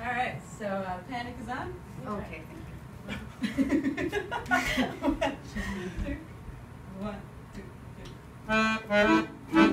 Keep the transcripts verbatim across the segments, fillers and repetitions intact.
All right, so uh, Panic is on. Okay, thank you. One, two, one, two, three.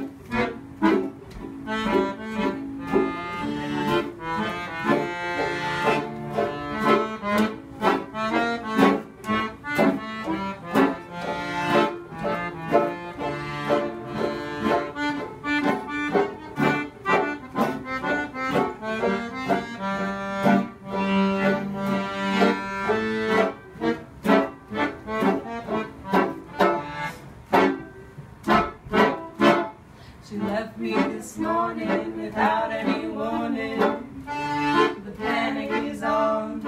She left me this morning without any warning. The panic is on.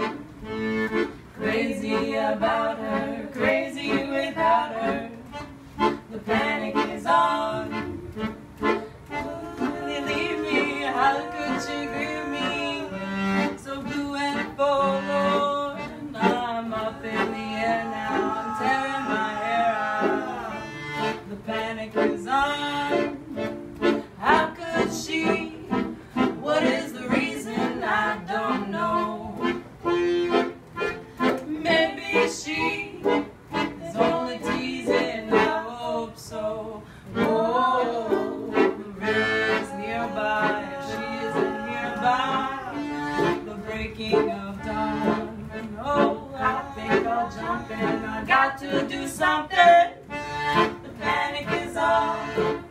Crazy about her, crazy without her. The panic is on. Will you leave me? How could she grieve me? So blue and forlorn. I'm up in the air now. I'm tearing my hair out. The panic is on. How could she? What is the reason? I don't know. Maybe she is only teasing. I hope so. Oh, the river is nearby. She isn't nearby. The breaking of dawn. Oh, I think I'll jump in. I got to do something. The panic is on.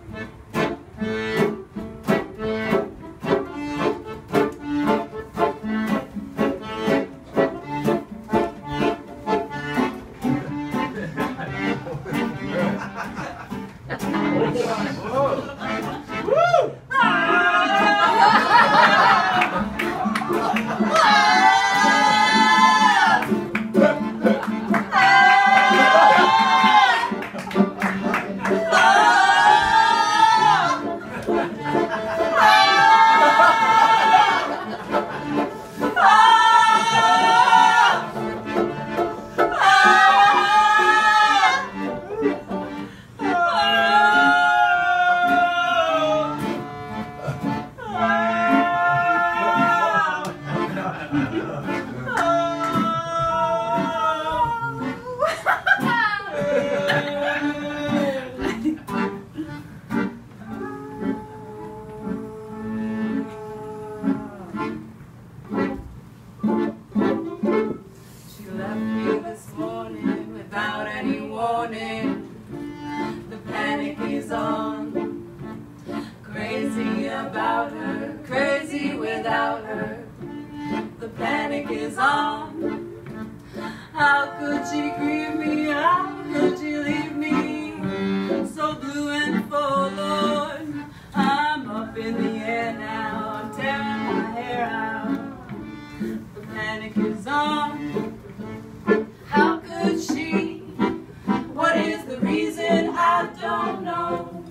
The panic is on. Crazy about her, crazy without her. The panic is on. How could she grieve me? How could she leave me? So blue and forlorn. I'm up in the air now. I'm tearing my hair out. The panic is on. How could she? What is the reason? I don't know.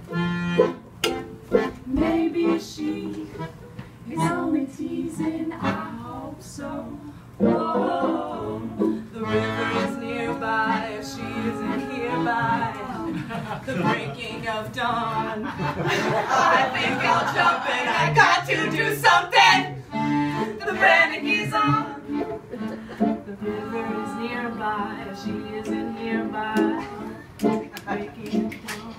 Maybe she is only teasing. I hope so. Oh, the river is nearby. If she isn't hereby, the breaking of dawn. I think I'll jump in. I got to do something. The panic is on. The river is nearby. If she isn't hereby, breaking of dawn.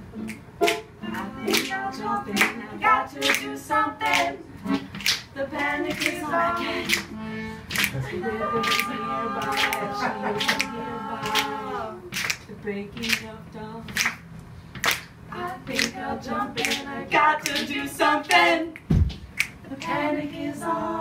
I think I'll jump in. I got to do something. The panic is on. The river is nearby. If she isn't hereby, the breaking of dawn. I think I'll jump in. I got to do something. The panic is on.